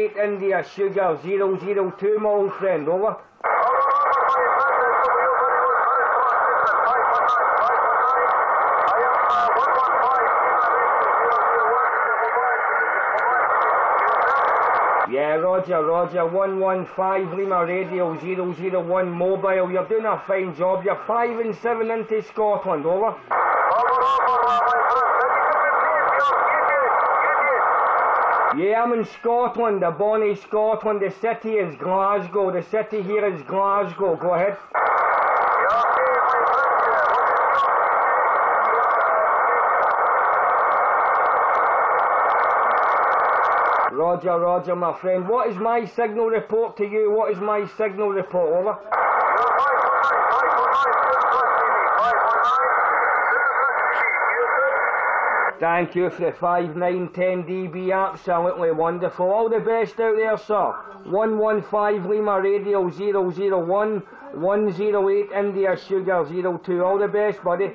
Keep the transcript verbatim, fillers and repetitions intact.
eight India Sugar zero zero two, my old friend, over. Yeah, roger, roger, one one five Lima Radio zero zero one mobile, you're doing a fine job, you're five and seven into Scotland, over. Yeah, I'm in Scotland, the bonny Scotland, the city is Glasgow, the city here is Glasgow, go ahead. Roger, roger, my friend. What is my signal report to you? What is my signal report, over? Thank you for the five nine ten D B, absolutely wonderful. All the best out there, sir. one one five Lima Radio zero zero one, one zero eight India Sugar zero two. All the best, buddy.